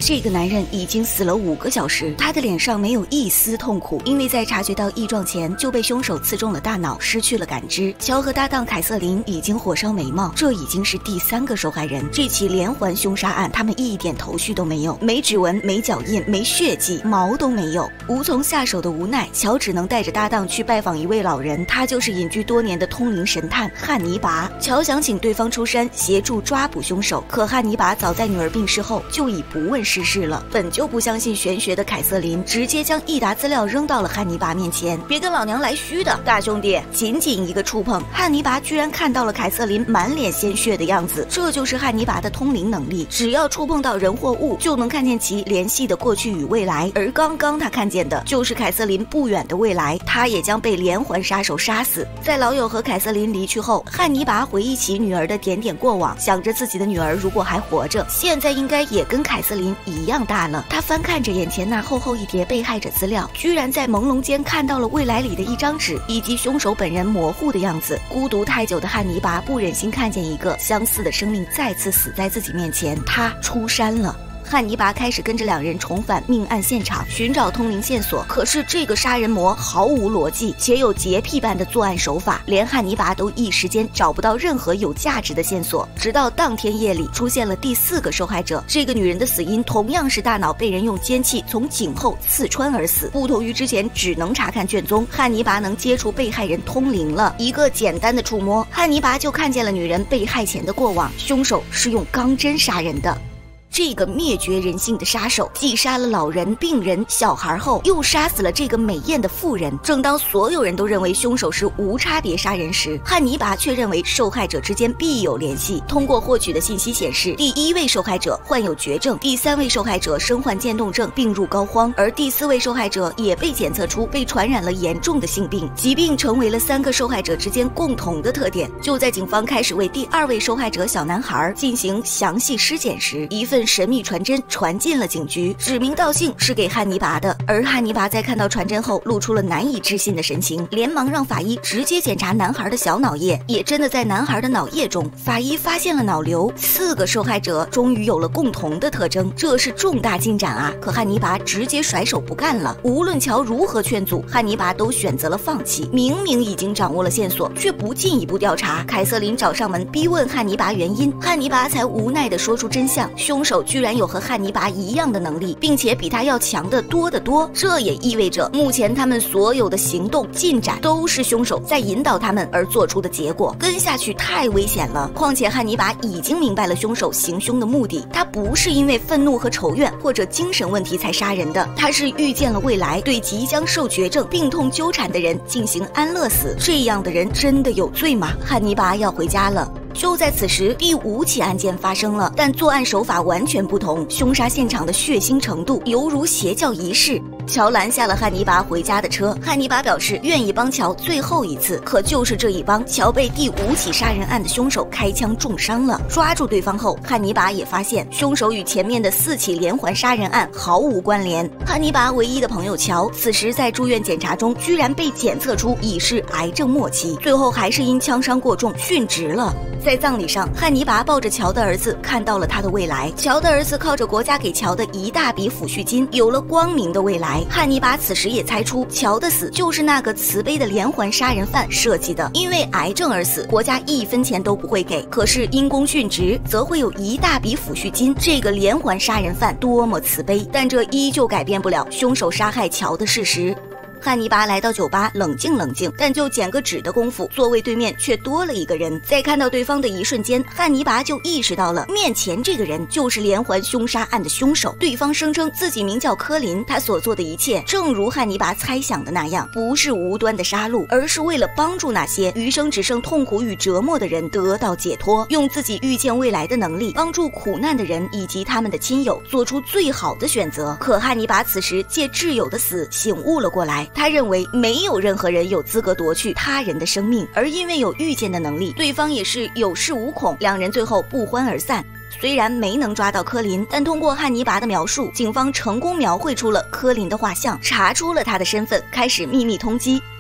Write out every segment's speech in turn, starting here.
这个男人已经死了5个小时，他的脸上没有一丝痛苦，因为在察觉到异状前就被凶手刺中了大脑，失去了感知。乔和搭档凯瑟琳已经火烧眉毛，这已经是第3个受害人。这起连环凶杀案，他们一点头绪都没有，没指纹，没脚印，没血迹，毛都没有。无从下手的无奈，乔只能带着搭档去拜访一位老人，他就是隐居多年的通灵神探汉尼拔。乔想请对方出山协助抓捕凶手，可汉尼拔早在女儿病逝后就已不问世事了。本就不相信玄学的凯瑟琳直接将一沓资料扔到了汉尼拔面前，别跟老娘来虚的，大兄弟！仅仅一个触碰，汉尼拔居然看到了凯瑟琳满脸鲜血的样子，这就是汉尼拔的通灵能力，只要触碰到人或物，就能看见其联系的过去与未来。而刚刚他看见的就是凯瑟琳不远的未来，他也将被连环杀手杀死。在老友和凯瑟琳离去后，汉尼拔回忆起女儿的点点过往，想着自己的女儿如果还活着，现在应该也跟凯瑟琳一样大了。他翻看着眼前那厚厚一叠被害者资料，居然在朦胧间看到了未来里的一张纸，以及凶手本人模糊的样子。孤独太久的汉尼拔不忍心看见一个相似的生命再次死在自己面前，他出山了。汉尼拔开始跟着2人重返命案现场，寻找通灵线索。可是这个杀人魔毫无逻辑，且有洁癖般的作案手法，连汉尼拔都一时间找不到任何有价值的线索。直到当天夜里出现了第4个受害者，这个女人的死因同样是大脑被人用尖器从颈后刺穿而死。不同于之前只能查看卷宗，汉尼拔能接触被害人通灵了。一个简单的触摸，汉尼拔就看见了女人被害前的过往，凶手是用钢针杀人的。这个灭绝人性的杀手，既杀了老人、病人、小孩后，又杀死了这个美艳的妇人。正当所有人都认为凶手是无差别杀人时，汉尼拔却认为受害者之间必有联系。通过获取的信息显示，第1位受害者患有绝症，第3位受害者身患渐冻症，病入膏肓，而第4位受害者也被检测出被传染了严重的性病。疾病成为了3个受害者之间共同的特点。就在警方开始为第2位受害者小男孩进行详细尸检时，一份神秘传真传进了警局，指名道姓是给汉尼拔的。而汉尼拔在看到传真后露出了难以置信的神情，连忙让法医直接检查男孩的小脑叶，也真的在男孩的脑叶中，法医发现了脑瘤。4个受害者终于有了共同的特征，这是重大进展啊！可汉尼拔直接甩手不干了。无论乔如何劝阻，汉尼拔都选择了放弃。明明已经掌握了线索，却不进一步调查。凯瑟琳找上门逼问汉尼拔原因，汉尼拔才无奈地说出真相：凶手居然有和汉尼拔一样的能力，并且比他要强得多得多。这也意味着目前他们所有的行动进展都是凶手在引导他们而做出的结果，跟下去太危险了。况且汉尼拔已经明白了凶手行凶的目的，他不是因为愤怒和仇怨或者精神问题才杀人的，他是预见了未来，对即将受绝症、病痛纠缠的人进行安乐死。这样的人真的有罪吗？汉尼拔要回家了。就在此时，第5起案件发生了，但作案手法完全不同，凶杀现场的血腥程度犹如邪教仪式。乔拦下了汉尼拔回家的车，汉尼拔表示愿意帮乔最后一次，可就是这一帮，乔被第5起杀人案的凶手开枪重伤了。抓住对方后，汉尼拔也发现凶手与前面的4起连环杀人案毫无关联。汉尼拔唯一的朋友乔，此时在住院检查中，居然被检测出已是癌症末期，最后还是因枪伤过重殉职了。在葬礼上，汉尼拔抱着乔的儿子，看到了他的未来。乔的儿子靠着国家给乔的一大笔抚恤金，有了光明的未来。汉尼拔此时也猜出，乔的死就是那个慈悲的连环杀人犯设计的。因为癌症而死，国家1分钱都不会给；可是因公殉职，则会有一大笔抚恤金。这个连环杀人犯多么慈悲，但这依旧改变不了凶手杀害乔的事实。汉尼拔来到酒吧冷静冷静，但就捡个纸的功夫，座位对面却多了一个人。在看到对方的一瞬间，汉尼拔就意识到了面前这个人就是连环凶杀案的凶手。对方声称自己名叫科林，他所做的一切正如汉尼拔猜想的那样，不是无端的杀戮，而是为了帮助那些余生只剩痛苦与折磨的人得到解脱，用自己预见未来的能力帮助苦难的人以及他们的亲友做出最好的选择。可汉尼拔此时借挚友的死醒悟了过来，他认为没有任何人有资格夺去他人的生命，而因为有预见的能力，对方也是有恃无恐，2人最后不欢而散。虽然没能抓到科林，但通过汉尼拔的描述，警方成功描绘出了科林的画像，查出了他的身份，开始秘密通缉。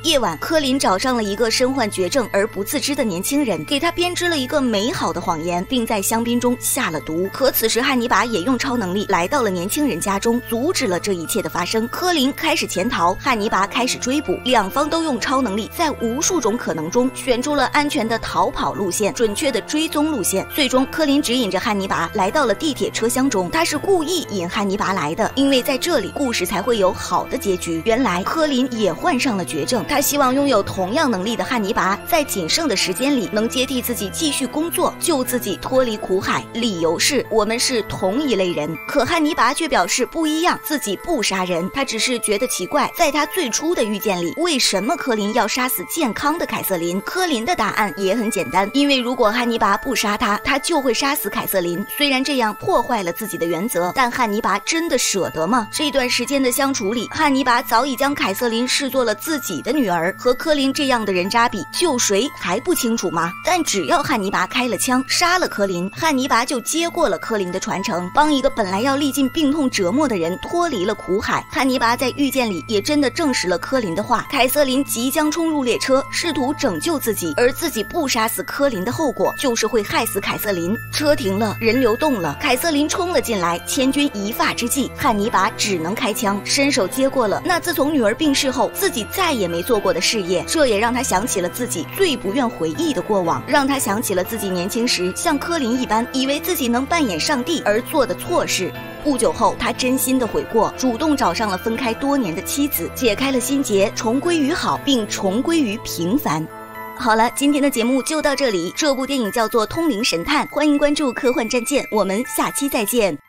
夜晚，柯林找上了一个身患绝症而不自知的年轻人，给他编织了一个美好的谎言，并在香槟中下了毒。可此时汉尼拔也用超能力来到了年轻人家中，阻止了这一切的发生。柯林开始潜逃，汉尼拔开始追捕，两方都用超能力在无数种可能中选出了安全的逃跑路线，准确的追踪路线。最终，柯林指引着汉尼拔来到了地铁车厢中，他是故意引汉尼拔来的，因为在这里故事才会有好的结局。原来柯林也患上了绝症，他希望拥有同样能力的汉尼拔在仅剩的时间里能接替自己继续工作，救自己脱离苦海，理由是我们是同一类人。可汉尼拔却表示不一样，自己不杀人，他只是觉得奇怪，在他最初的遇见里，为什么柯林要杀死健康的凯瑟琳？柯林的答案也很简单，因为如果汉尼拔不杀他，他就会杀死凯瑟琳。虽然这样破坏了自己的原则，但汉尼拔真的舍得吗？这段时间的相处里，汉尼拔早已将凯瑟琳视作了自己的女儿，和柯林这样的人渣比，救谁还不清楚吗？但只要汉尼拔开了枪，杀了柯林，汉尼拔就接过了柯林的传承，帮一个本来要历尽病痛折磨的人脱离了苦海。汉尼拔在遇见里也真的证实了柯林的话，凯瑟琳即将冲入列车，试图拯救自己，而自己不杀死柯林的后果就是会害死凯瑟琳。车停了，人流动了，凯瑟琳冲了进来，千钧一发之际，汉尼拔只能开枪，伸手接过了那自从女儿病逝后自己再也没做过的事业。这也让他想起了自己最不愿回忆的过往，让他想起了自己年轻时像柯林一般以为自己能扮演上帝而做的错事。不久后，他真心的悔过，主动找上了分开多年的妻子，解开了心结，重归于好，并重归于平凡。好了，今天的节目就到这里。这部电影叫做《通灵神探》，欢迎关注科幻战舰，我们下期再见。